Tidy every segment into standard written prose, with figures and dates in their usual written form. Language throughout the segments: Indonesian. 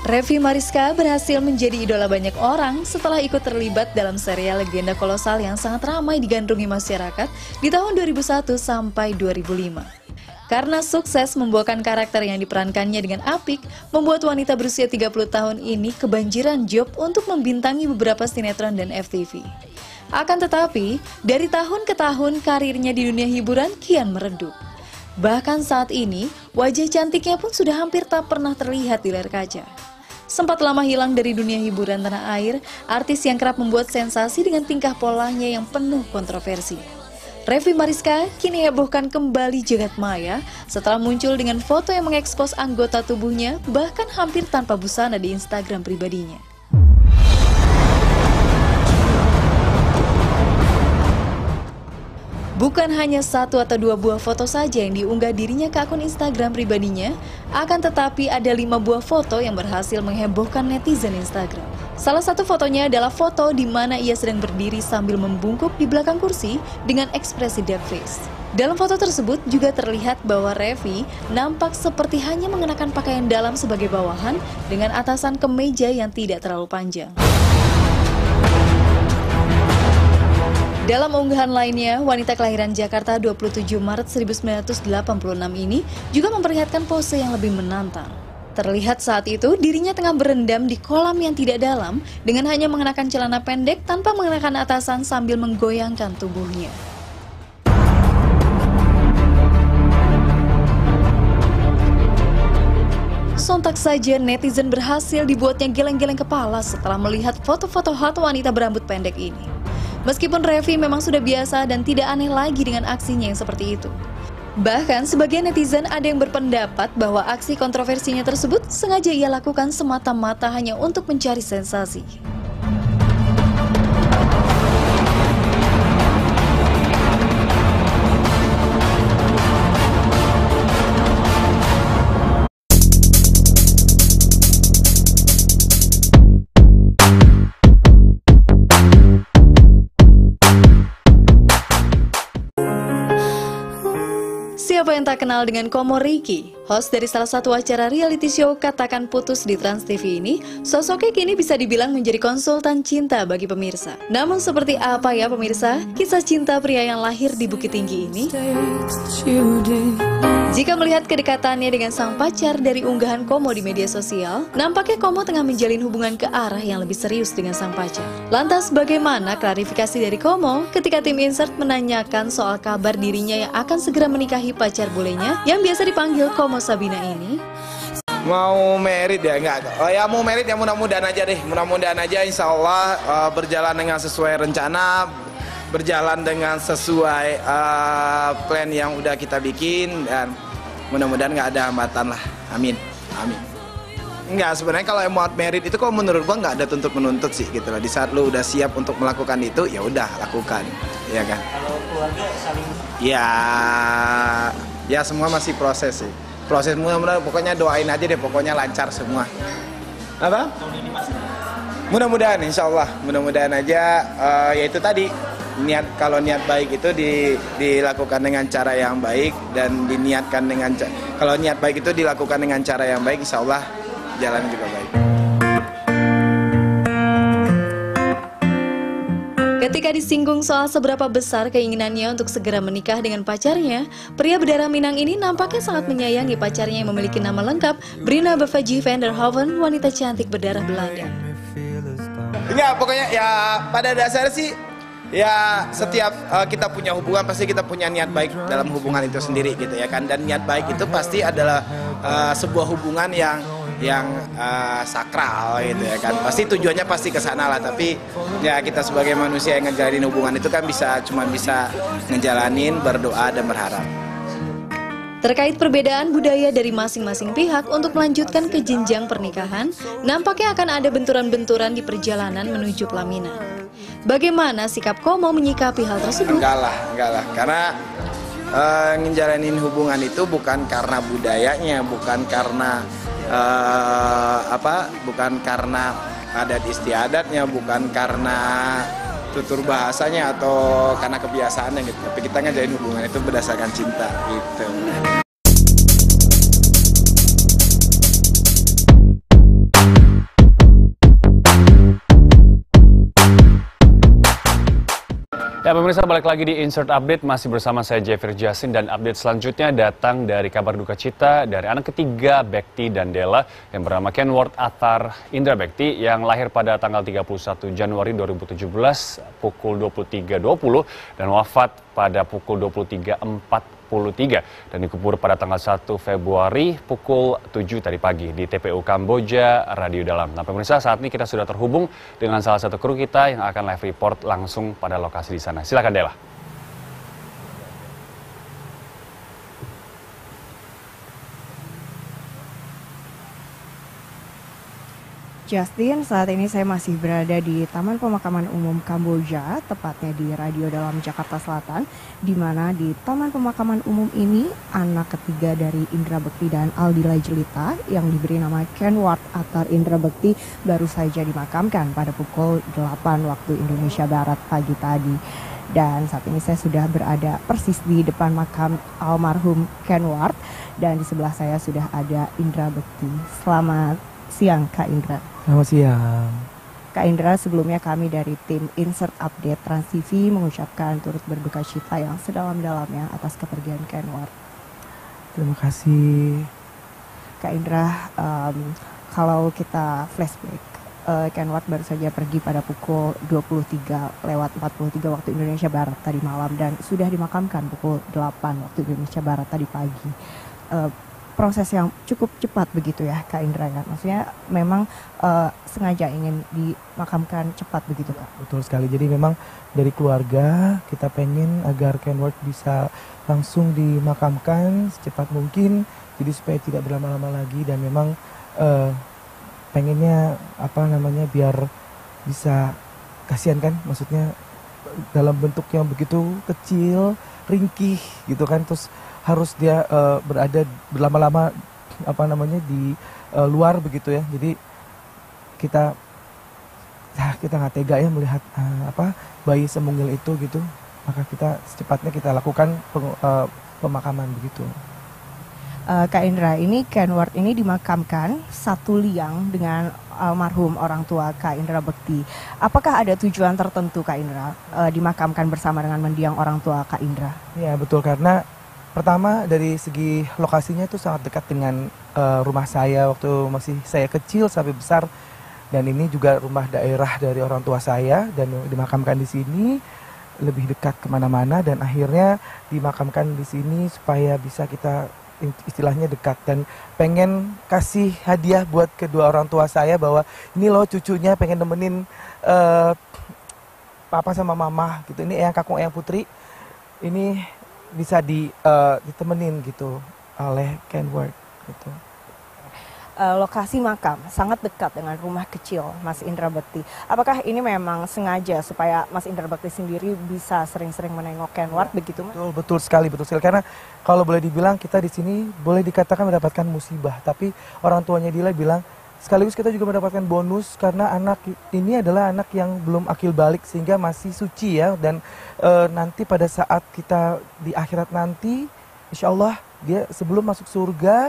Revi Mariska berhasil menjadi idola banyak orang setelah ikut terlibat dalam serial legenda kolosal yang sangat ramai digandrungi masyarakat di tahun 2001 sampai 2005. Karena sukses membawakan karakter yang diperankannya dengan apik, membuat wanita berusia 30 tahun ini kebanjiran job untuk membintangi beberapa sinetron dan FTV. Akan tetapi, dari tahun ke tahun karirnya di dunia hiburan kian meredup. Bahkan saat ini, wajah cantiknya pun sudah hampir tak pernah terlihat di layar kaca. Sempat lama hilang dari dunia hiburan tanah air, artis yang kerap membuat sensasi dengan tingkah polanya yang penuh kontroversi. Revi Mariska kini hebohkan kembali jagat maya setelah muncul dengan foto yang mengekspos anggota tubuhnya bahkan hampir tanpa busana di Instagram pribadinya. Bukan hanya satu atau dua buah foto saja yang diunggah dirinya ke akun Instagram pribadinya, akan tetapi ada 5 buah foto yang berhasil menghebohkan netizen Instagram. Salah satu fotonya adalah foto di mana ia sedang berdiri sambil membungkuk di belakang kursi dengan ekspresi dead face. Dalam foto tersebut juga terlihat bahwa Revi nampak seperti hanya mengenakan pakaian dalam sebagai bawahan dengan atasan kemeja yang tidak terlalu panjang. Dalam unggahan lainnya, wanita kelahiran Jakarta 27 Maret 1986 ini juga memperlihatkan pose yang lebih menantang. Terlihat saat itu dirinya tengah berendam di kolam yang tidak dalam dengan hanya mengenakan celana pendek tanpa mengenakan atasan sambil menggoyangkan tubuhnya. Sontak saja netizen berhasil dibuatnya geleng-geleng kepala setelah melihat foto-foto hot wanita berambut pendek ini. Meskipun Revi memang sudah biasa dan tidak aneh lagi dengan aksinya yang seperti itu. Bahkan sebagian netizen ada yang berpendapat bahwa aksi kontroversinya tersebut sengaja ia lakukan semata-mata hanya untuk mencari sensasi. Siapa yang tak kenal dengan Komo Ricky? Host dari salah satu acara reality show Katakan Putus di Trans TV ini, sosoknya kini bisa dibilang menjadi konsultan cinta bagi pemirsa. Namun seperti apa ya pemirsa, kisah cinta pria yang lahir di Bukit Tinggi ini? Jika melihat kedekatannya dengan sang pacar dari unggahan Komo di media sosial, nampaknya Komo tengah menjalin hubungan ke arah yang lebih serius dengan sang pacar. Lantas bagaimana klarifikasi dari Komo ketika tim Insert menanyakan soal kabar dirinya yang akan segera menikahi pacar bulenya yang biasa dipanggil Komo Sabina ini? Mau merit ya? Enggak. Oh ya mau merit ya, mudah-mudahan aja deh. Mudah-mudahan aja insya Allah berjalan dengan sesuai rencana, berjalan dengan sesuai plan yang udah kita bikin, dan mudah-mudahan nggak ada hambatan lah. Amin. Amin. Enggak, sebenarnya kalau mau merit itu kok menurut gua nggak ada tuntut menuntut sih gitu lah. Di saat lu udah siap untuk melakukan itu, ya udah lakukan, ya kan? Kalau keluarga saling ya semua masih proses sih. Proses mudah-mudahan, pokoknya doain aja deh, pokoknya lancar semua. Apa? Mudah-mudahan, insya Allah, mudah-mudahan aja. Ya itu tadi, kalau niat baik itu dilakukan dengan cara yang baik dan diniatkan dengan kalau niat baik itu dilakukan dengan cara yang baik, insya Allah jalan juga baik. Ketika disinggung soal seberapa besar keinginannya untuk segera menikah dengan pacarnya, pria berdarah Minang ini nampaknya sangat menyayangi pacarnya yang memiliki nama lengkap Brina Bavaji van der Hoeven, wanita cantik berdarah Belanda. Enggak, pokoknya ya pada dasarnya sih ya setiap kita punya hubungan pasti kita punya niat baik dalam hubungan itu sendiri gitu ya kan, dan niat baik itu pasti adalah sebuah hubungan yang sakral gitu ya kan, pasti tujuannya pasti ke sana lah, tapi ya kita sebagai manusia yang ngejalanin hubungan itu kan cuma bisa ngejalanin, berdoa dan berharap. Terkait perbedaan budaya dari masing-masing pihak untuk melanjutkan ke jenjang pernikahan, nampaknya akan ada benturan-benturan di perjalanan menuju pelaminan. Bagaimana sikap Komo menyikapi hal tersebut? Enggak lah, karena ngejalanin hubungan itu bukan karena budayanya, bukan karena bukan karena adat istiadatnya, bukan karena tutur bahasanya atau karena kebiasaannya gitu. Tapi kita ngejalanin hubungan itu berdasarkan cinta gitu. Ya pemirsa, balik lagi di Insert Update, masih bersama saya Jeffrey Jasin, dan update selanjutnya datang dari kabar duka cita dari anak ketiga Bekti dan Della yang bernama Kenworth Attar Indra Bekti yang lahir pada tanggal 31 Januari 2017 pukul 23.20 dan wafat pada pukul 23.43 dan dikubur pada tanggal 1 Februari pukul 7 tadi pagi di TPU Kamboja Radio Dalam. Nah pemirsa, saat ini kita sudah terhubung dengan salah satu kru kita yang akan live report langsung pada lokasi di sana. Silakan Della. Justin, saat ini saya masih berada di Taman Pemakaman Umum Kamboja, tepatnya di Radio Dalam Jakarta Selatan, di mana di Taman Pemakaman Umum ini anak ketiga dari Indra Bekti dan Aldila Jelita yang diberi nama Kenworth Attar Indra Bekti baru saja dimakamkan pada pukul 8 waktu Indonesia Barat pagi tadi. Dan saat ini saya sudah berada persis di depan makam almarhum Kenworth dan di sebelah saya sudah ada Indra Bekti. Selamat siang Kak Indra. Selamat siang. Kak Indra, sebelumnya kami dari tim Insert Update Trans TV mengucapkan turut berduka cita yang sedalam-dalamnya atas kepergian Kenworth. Terima kasih. Kak Indra, kalau kita flashback, Kenworth baru saja pergi pada pukul 23.43 waktu Indonesia Barat tadi malam dan sudah dimakamkan pukul 8 waktu Indonesia Barat tadi pagi. Proses yang cukup cepat begitu ya Kak Indra kan, maksudnya memang sengaja ingin dimakamkan cepat begitu Kak? Betul sekali, jadi memang dari keluarga kita pengen agar Kenworth bisa langsung dimakamkan secepat mungkin, jadi supaya tidak berlama-lama lagi dan memang pengennya biar bisa, kasihan kan, maksudnya dalam bentuk yang begitu kecil, ringkih gitu kan, terus harus dia berada berlama-lama di luar begitu ya. Jadi kita nggak tega ya melihat bayi semungil itu gitu. Maka kita secepatnya kita lakukan pemakaman begitu. Kak Indra, ini Kenworth ini dimakamkan satu liang dengan almarhum orang tua Kak Indra Bekti. Apakah ada tujuan tertentu Kak Indra dimakamkan bersama dengan mendiang orang tua Kak Indra? Ya betul, karena pertama dari segi lokasinya itu sangat dekat dengan rumah saya waktu masih saya kecil sampai besar, dan ini juga rumah daerah dari orang tua saya dan dimakamkan di sini lebih dekat kemana-mana, dan akhirnya dimakamkan di sini supaya bisa kita istilahnya dekat, dan pengen kasih hadiah buat kedua orang tua saya bahwa ini loh cucunya pengen nemenin papa sama mama gitu, ini eyang kakung eyang putri ini bisa ditemenin gitu oleh Kenworth gitu. Lokasi makam sangat dekat dengan rumah kecil Mas Indra Bekti. Apakah ini memang sengaja supaya Mas Indra Bekti sendiri bisa sering-sering menengok Kenworth begitu Mas? Betul sekali. Karena kalau boleh dibilang kita di sini boleh dikatakan mendapatkan musibah, tapi orang tuanya Dila bilang sekaligus kita juga mendapatkan bonus karena anak ini adalah anak yang belum akil balik sehingga masih suci ya, dan nanti pada saat kita di akhirat nanti insya Allah dia sebelum masuk surga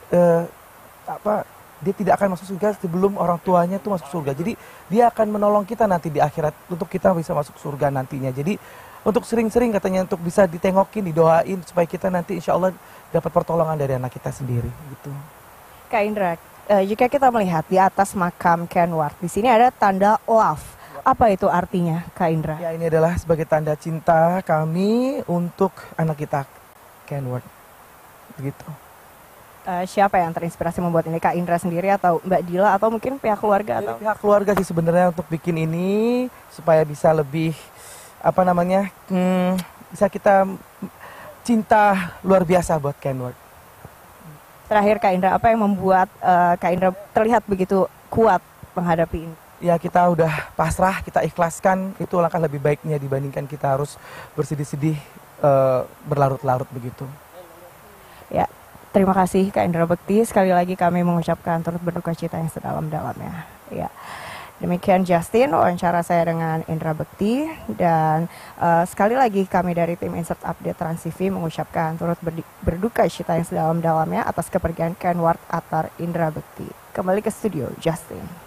dia tidak akan masuk surga sebelum orang tuanya tuh masuk surga. Jadi dia akan menolong kita nanti di akhirat untuk kita bisa masuk surga nantinya. Jadi untuk sering-sering katanya untuk bisa ditengokin, didoain supaya kita nanti insya Allah dapat pertolongan dari anak kita sendiri gitu. Kak Indra, jika kita melihat di atas makam Kenworth, di sini ada tanda love. Apa itu artinya, Kak Indra? Ya, ini adalah sebagai tanda cinta kami untuk anak kita, Kenworth. Begitu. Siapa yang terinspirasi membuat ini, Kak Indra sendiri atau Mbak Dila atau mungkin pihak keluarga? Atau? Pihak keluarga sih sebenarnya untuk bikin ini supaya bisa lebih bisa kita cinta luar biasa buat Kenworth. Terakhir Kak Indra, apa yang membuat Kak Indra terlihat begitu kuat menghadapi ini? Ya kita udah pasrah, kita ikhlaskan, itu langkah lebih baiknya dibandingkan kita harus bersedih-sedih berlarut-larut begitu. Ya, terima kasih Kak Indra Bekti. Sekali lagi kami mengucapkan turut berduka cita yang sedalam-dalamnya. Ya. Demikian Justin, wawancara saya dengan Indra Bekti, dan sekali lagi kami dari tim Insert Update Trans TV mengucapkan turut berduka cita yang sedalam-dalamnya atas kepergian Kenworth Attar Indra Bekti. Kembali ke studio, Justin.